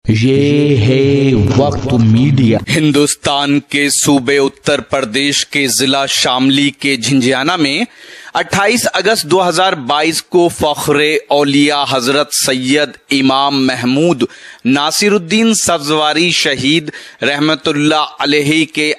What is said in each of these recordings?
ये है वक्त मीडिया। हिंदुस्तान के सूबे उत्तर प्रदेश के जिला शामली के झिंझियाना में 28 अगस्त 2022 को फख्रे औलिया हजरत सैयद इमाम महमूद नासिरुद्दीन सब्जवारी शहीद रहमतुल्लाह अलैहि के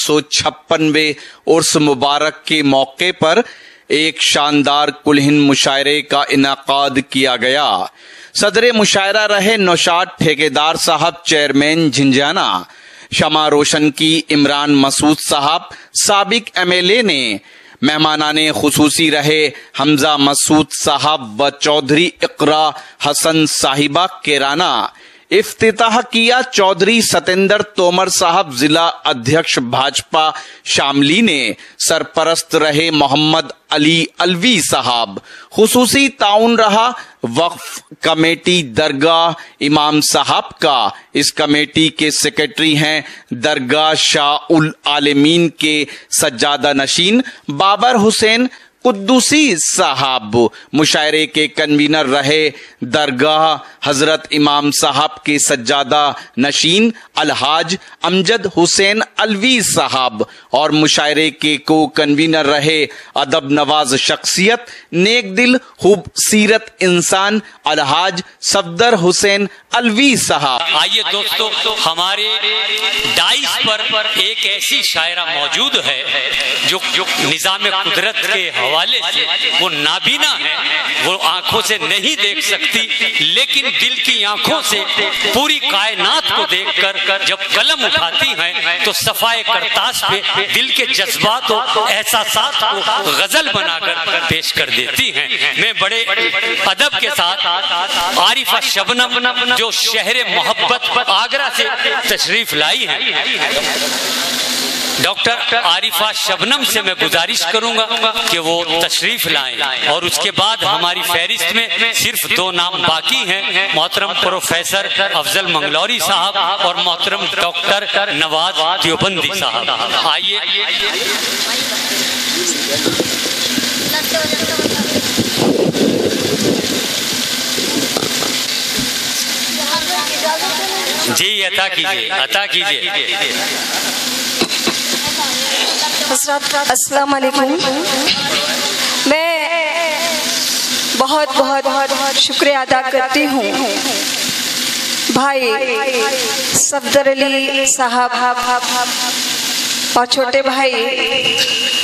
856वें उर्स मुबारक के मौके पर एक शानदार कुलहिन मुशायरे का इनाकाद किया गया। सदरे मुशायरा रहे नौशाद ठेकेदार साहब, चेयरमैन झिंझियाना। शमा रोशन की इमरान मसूद साहब, साबिक MLA ने। मेहमानाने खुसूसी रहे हमजा मसूद साहब व चौधरी इकरा हसन साहिबा केराना। इफ्तिताह किया चौधरी सतेंद्र तोमर साहब, जिला अध्यक्ष भाजपा शामली ने। सरपरस्त रहे मोहम्मद अली अलवी साहब। खुसूसी ताउन रहा वक्फ कमेटी दरगाह इमाम साहब का। इस कमेटी के सेक्रेटरी हैं दरगाह शाह उल आलमीन के सज्जादा नशीन बाबर हुसैन कुद्दूसी साहब। मुशायरे के कन्वीनर रहे दरगाह हजरत इमाम साहब के सज्जादा नशीन अलहाज अमजद हुसैन अलवी साहब और मुशायरे के को कन्वीनर रहे अदब नवाज शख्सियत, नेक दिल, खूबसीरत इंसान अलहाज सफदर हुसैन अलवी साहब। आइए दोस्तों, हमारे डाइस पर एक ऐसी शायरा मौजूद है जो निजाम कुदरत के हवाले से वो नाबीना है, वो आंखों से नहीं देख सकती, लेकिन दिल की आंखों से पूरी कायनात को देखकर जब कलम उठाती हैं तो सफाए करतास पे दिल के जज्बात और एहसासात को गजल बनाकर पेश कर देती हैं। मैं बड़े अदब के साथ आरिफा शबनम जो शहर मोहब्बत आगरा से तशरीफ लाई है, डॉक्टर आरिफा शबनम से मैं गुजारिश करूंगा कि वो तशरीफ लाएं और उसके बाद हमारी फहरिस्त में सिर्फ 2 नाम बाकी हैं, मोहतरम प्रोफेसर अफजल मंगलौरी साहब और मोहतरम डॉक्टर नवाज देवबंदी साहब। आइए जी अता कीजिए। अस्सलाम वालेकुम। मैं बहुत शुक्रिया अदा करती हूँ भाई सफदर अली साहब और छोटे भाई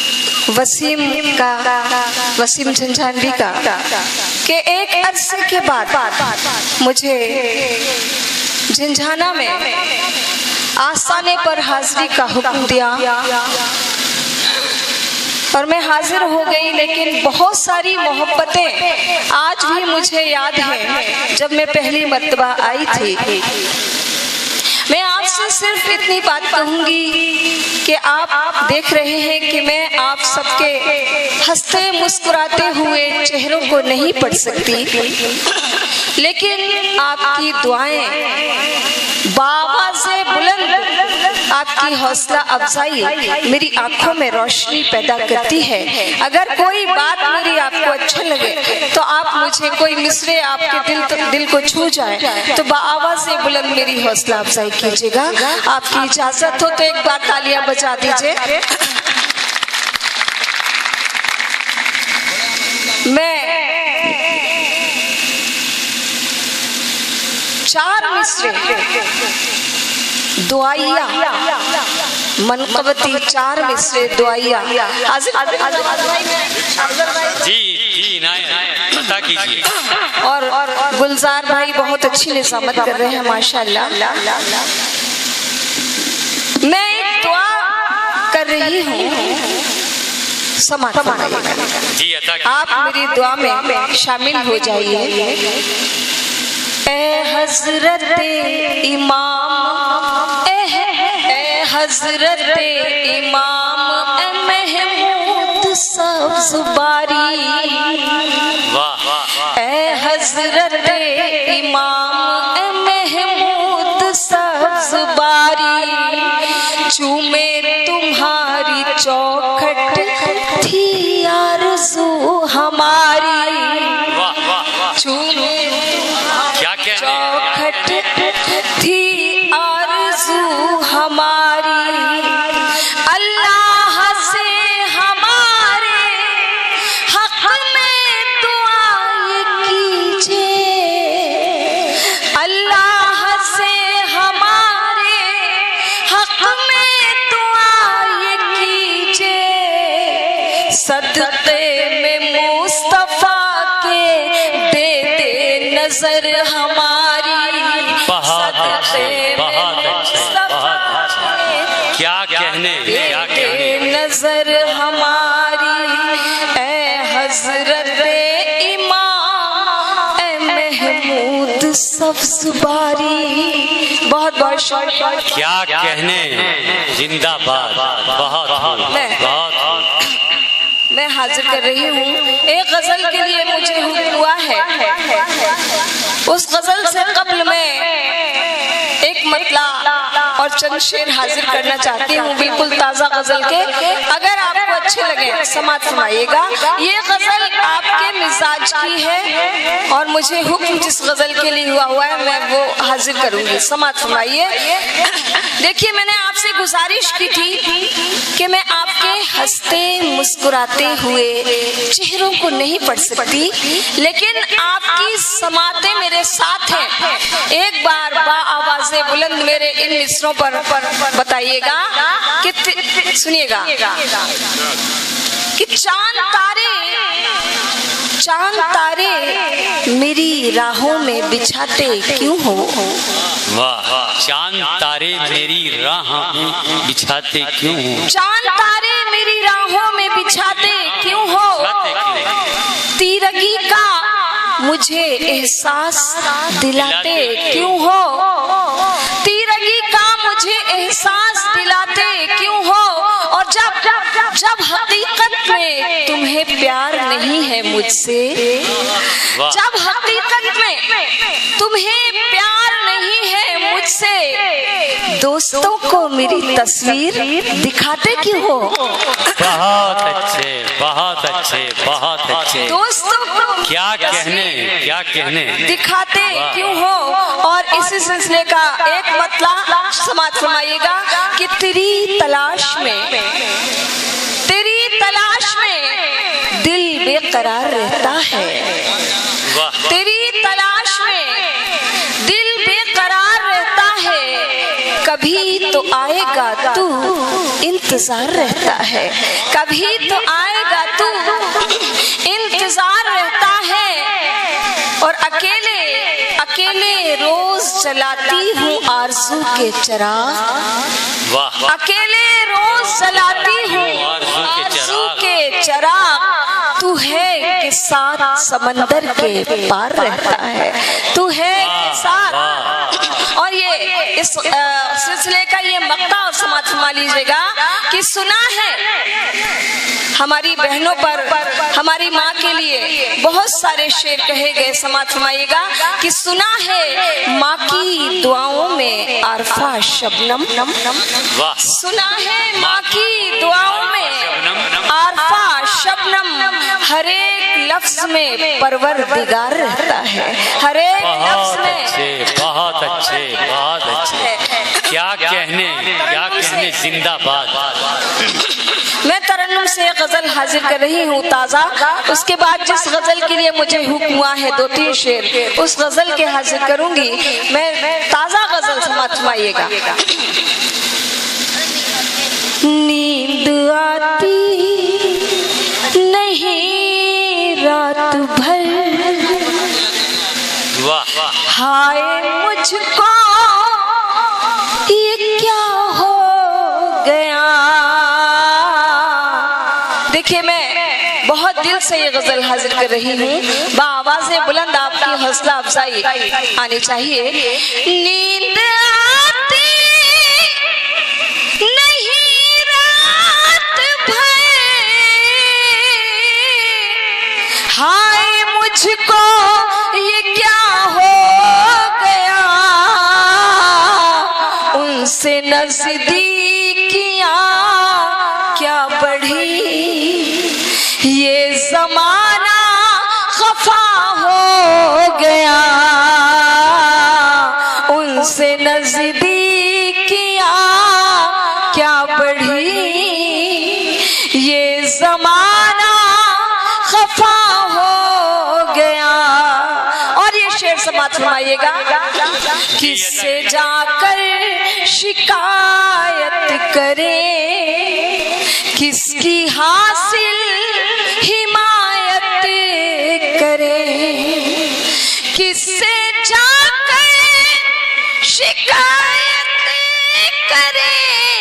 वसीम झंझानवी का कि एक अरसे के बाद मुझे झिंझाना में आस्थाने पर हाजिरी का हुक्म दिया और मैं हाजिर हो गई। लेकिन बहुत सारी मोहब्बतें आज भी मुझे याद है जब मैं पहली मर्तबा आई थी। मैं आपसे सिर्फ इतनी बात कहूंगी कि आप देख रहे हैं कि मैं आप सबके हंसते मुस्कुराते हुए चेहरों को नहीं पढ़ सकती, लेकिन आपकी दुआएं बावाज़े बुलंद आपकी हौसला अफजाई मेरी आंखों में रोशनी पैदा करती है। अगर कोई बात मेरी आपको अच्छा लगे तो आप मुझे कोई मिसरे आपके दिल को छू जाए तो बावाज़े बुलंद मेरी हौसला अफजाई कीजिएगा। आपकी इजाजत हो तो एक बार तालियां बजा दीजिए। मैं 4 मिसरे दुआइया मनकबती 4 मिसरे दुआइया जी पता कीजिए। और गुलजार भाई बहुत अच्छी निजामत कर रहे हैं माशाल्लाह। मैं एक दुआ कर रही हूँ, आप मेरी दुआ में शामिल हो जाइए। ए हजरत इमाम, ए हजरत इमाम महमूद सब्ज़वारी, ए हजरत इमाम महमूद सब्ज़वारी, चूमे तुम्हारी चौखट थी आरज़ू हमारी, चूमे चौखट थी नजर हमारी, बहुत अच्छे, बहुत अच्छे, बहुत अच्छे। क्या कहने, क्या कहने। नजर हमारी ए हजरत इमाम ए महमूद सब्ज़बारी। बहुत बहुत शुक्रिया। क्या कहने, जिंदाबाद। बहुत बहुत मैं हाजिर कर रही हूँ। एक गजल के लिए मुझे हुक्म हुआ है। उस गजल से कब्ल में एक मतला और चंद शेर हाजिर करना चाहती हूँ, बिल्कुल ताज़ा गजल के। अगर आपको अच्छे लगे समाअत फरमाइएगा। ये गजल आपके मिजाज की है और मुझे हुक्म जिस गजल के लिए हुआ है मैं वो हाजिर करूंगी। समाअत फरमाइए। देखिए, मैंने आपसे गुजारिश की थी कि मैं आपके हंसते मुस्कुराते हुए चेहरों को नहीं पढ़ सकती, लेकिन आपकी समातें मेरे साथ हैं। एक बार बा आवाज़े बुलंद मेरे इन मिसरों पर बताइएगा कि सुनिएगा कि चांद तारे मेरी राहों में बिछाते क्यों हो। वाह, चांद तारे मेरी राह में बिछाते क्यों हो। चांद तारे मेरी राहों में बिछाते क्यों हो। तीरगी का मुझे एहसास दिलाते क्यों हो। तीरगी का मुझे एहसास दिलाते क्यों हो। और जब हकीकत में तुम्हें प्यार नहीं है मुझसे, जब हकीकत में तुम्हें प्यार नहीं है मुझसे, दोस्तों को मेरी तस्वीर दिखाते क्यों हो। बहुत अच्छे, बहुत अच्छे, बहुत अच्छे। दोस्तों को क्या कहने, क्या कहने। दिखाते क्यों हो। और इसी सिलसिले का एक मतला समाअत फरमाइएगा कि तेरी तलाश में दिल बेकरार रहता है। तेरी तलाश में दिल बेकरार रहता है। कभी तो आएगा तू इंतजार रहता है। कभी तो आएगा तू इंतजार रहता है। और अकेले रोज जलाती हूँ आरज़ू के चिराग। अकेले रोज जलाती हूँ आरज़ू के चिराग। तू है कि साथ समंदर के पार रहता है। तू है कि साथ। और ये इस सिलसिले का ये मक्ता और समाअत फरमा लीजिएगा कि सुना है हमारी बहनों पर, हमारी माँ के लिए बहुत सारे शेर कहे गए। समाअत फरमाइएगा कि सुना है माँ की दुआओं में आरफा शबनम। सुना है माँ की दुआओं में आरफा शबनम। हर एक लफ्ज में परवरदिगार रहता है। हर एक लफ्ज में। बहुत अच्छे, बहुत अच्छे। क्या कहने, क्या कहने। जिंदाबाद। मैं तरन्नुम से गजल हाजिर कर रही हूँ ताज़ा। उसके बाद जिस गजल के लिए मुझे हुक्म हुआ है 2-3 शेर, उस गजल के हाजिर करूंगी मैं। ताज़ा गजल समाअत फरमाइएगा। नींद आती नहीं रात भर, हाय मुझको ये क्या हो गया। देखिए, मैं बहुत दिल से ये गजल हाजिर कर रही हूँ। बाआवाज़े बुलंद आपकी हौसला अफजाई आनी चाहिए। नींद आती नहीं रात भर, हाय मुझको ये क्या हो गया। उनसे नजदीकियां क्या बढ़ी, ये जमाना खफा हो गया। उनसे नजदीकियां क्या बढ़ी, ये जमाना खफा हो गया। और ये शेर समाअत फरमाइएगा। किससे जाकर शिकायत करे, किसकी हासिल हिमायत करे। किससे शिकायत करे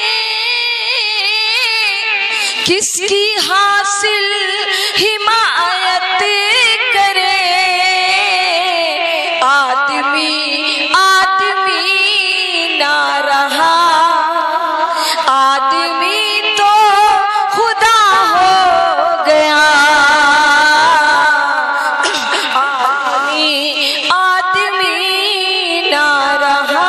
किसकी हासिल हिमायत करे। आदमी आदमी ना रहा, आदमी तो खुदा हो गया। आदमी ना रहा,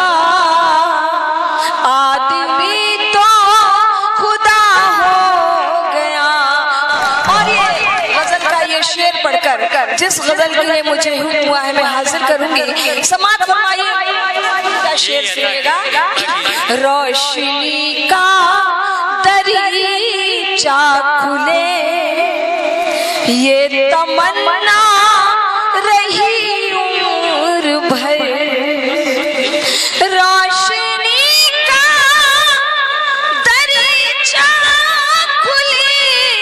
आदमी तो खुदा हो गया। और ये गजल का ये शेर पढ़कर जिस गजल के लिए मुझे हुक्म हुआ है मैं हाजिर करूंगी। समात फरमाइए, का शेर सुनिएगा। रोशनी का दरीचा खुले ये तमन्ना रही उम्र भर। रोशनी का दरीचा खुले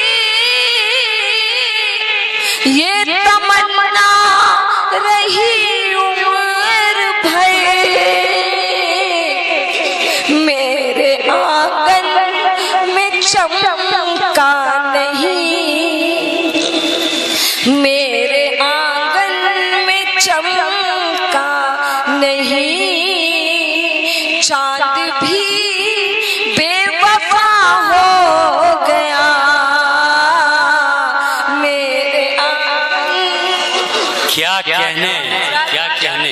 ये तमन्ना रही उम्र भर। मेरे आंगन में चमका नहीं, मेरे आंगन में चमका नहीं। चांद भी बेवफा हो गया। मेरे क्या कहने, क्या कहने।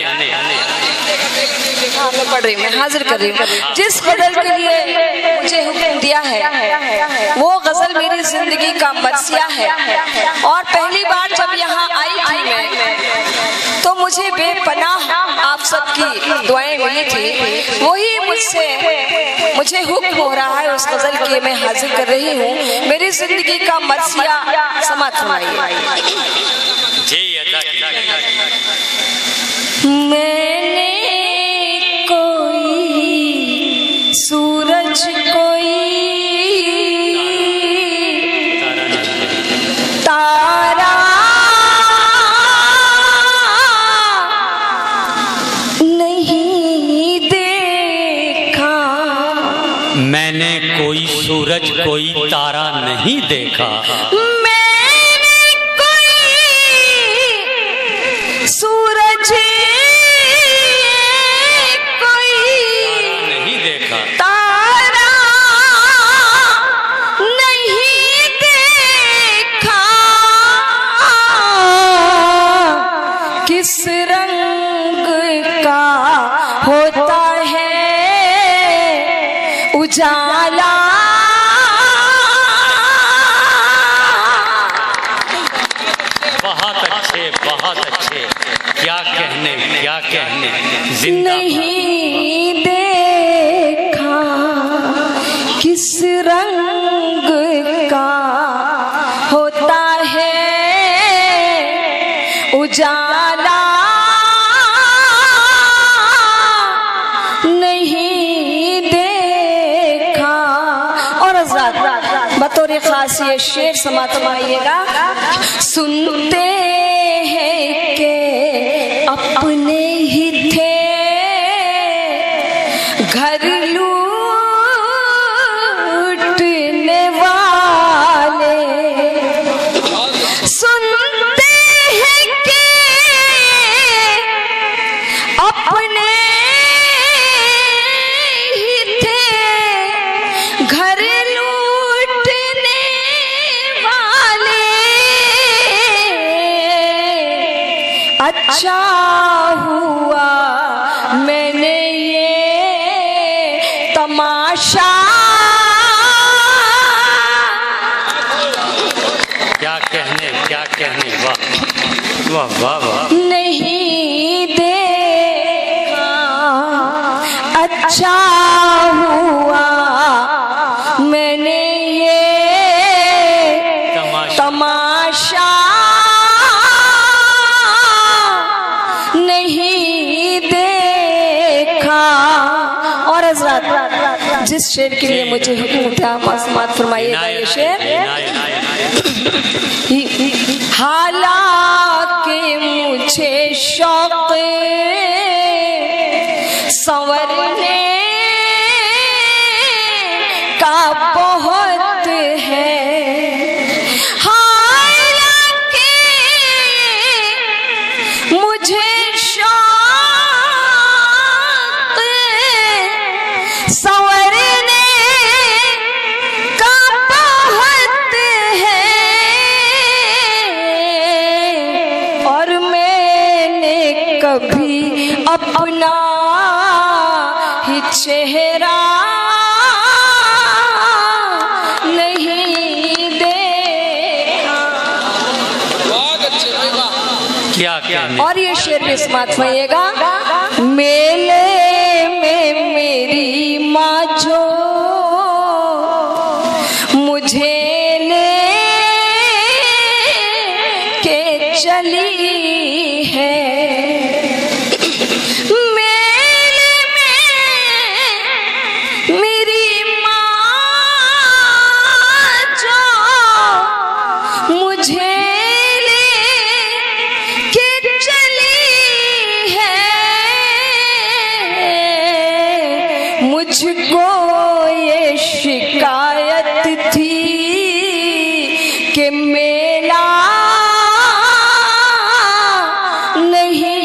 मैं पढ़ रही हूँ, मैं हाजिर कर रही हूँ। जिस गजल के लिए मुझे हुक्म दिया है वो गजल मेरी जिंदगी का मरसिया है। और पहली बार जब यहाँ आई थी मैं तो मुझे बेपनाह आप सबकी दुआएं मिली थी। वही मुझे हुक्म हो रहा है उस गजल के मैं हाजिर कर रही हूँ। मेरी जिंदगी का मरसिया समात फरमाइए। मैंने कोई सूरज कोई तारा नहीं देखा। मैंने कोई सूरज कोई तारा नहीं देखा। सूरज कोई नहीं देखा, तारा नहीं देखा। किस रंग का होता है उजाला। बहुत अच्छे। क्या कहने, क्या कहने। नहीं देखा किस रंग का होता है उजाला। नहीं देखा। और बतौर खास ये शेर समात फरमाइएगा। सुनते हैं कि अपने ही थे घर लूटने वाले। सुनते हैं कि अपने ही थे घर लूटने वाले। अच्छा हुआ मैंने ये तमाशा। क्या कहने, क्या कहने। वाह वाह वाह वाह। नहीं देखा। अच्छा हुआ मैंने ये तमाशा नहीं देखा। और हज़रात जिस शेर के लिए मुझे हुक्म था मासूमात फरमाइएगा। ये शेर हालांकि मुझे शौक़ संवरने का बहुत है, हालांकि मुझे शौक संवरने का बहुत है, और मैंने कभी अपना ही चेहरा नहीं देखा। क्या क्या और ये शेर भी समाप्त होइएगा। मेले में मेरी माँ जो मुझे ले के चली है, मेले में मेरी माँ जो मुझे ले के चली है, मुझको ये शिकायत थी कि मेला नहीं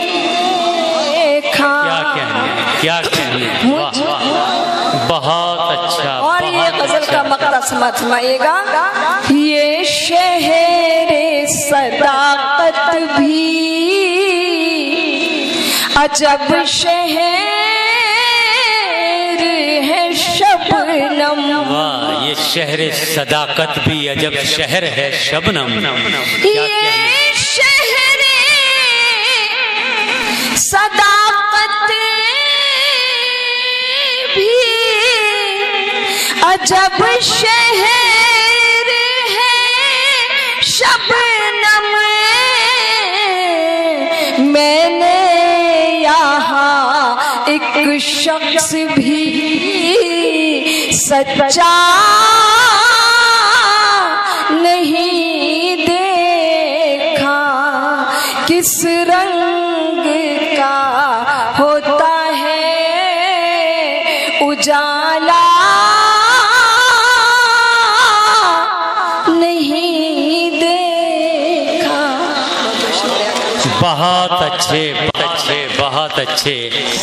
देखा। क्या कहने, वाह वाह, बहुत अच्छा। और ये गजल का मकता समाप्त हुआएगा। ये शहरे सदाकत भी अजब शहर है शबनम। वाह, ये शहर सदाकत भी अजब शहर है शबनम। ये शहरे सदाकत भी अजब शहर है शबनम। मैंने यहाँ एक शख्स भी सच्चा नहीं देखा। किस रंग का होता है उजाला नहीं देखा। बहुत अच्छे, बहुत अच्छे।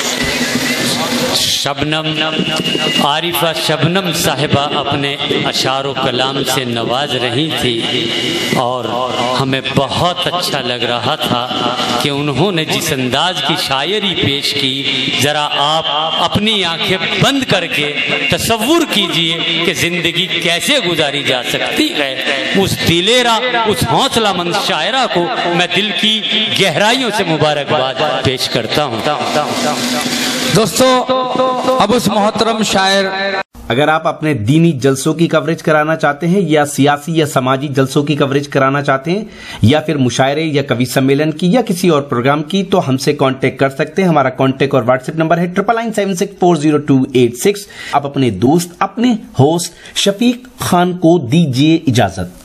शबनम, आरिफा शबनम साहिबा अपने अशारो कलाम से नवाज रही थी और हमें बहुत अच्छा लग रहा था कि उन्होंने जिस अंदाज की शायरी पेश की, ज़रा आप अपनी आंखें बंद करके तसव्वुर कीजिए कि ज़िंदगी कैसे गुजारी जा सकती है। उस दिलेरा, उस हौसलामंद शायरा को मैं दिल की गहराइयों से मुबारकबाद पेश करता हूँ। दोस्तों, अब उस मोहतरम शायर, अगर आप अपने दीनी जलसों की कवरेज कराना चाहते हैं या सियासी या समाजी जलसों की कवरेज कराना चाहते हैं या फिर मुशायरे या कवि सम्मेलन की या किसी और प्रोग्राम की, तो हमसे कांटेक्ट कर सकते हैं। हमारा कांटेक्ट और व्हाट्सएप नंबर है 9976400286। आप अपने दोस्त, अपने होस्ट शफीक खान को दीजिए इजाजत।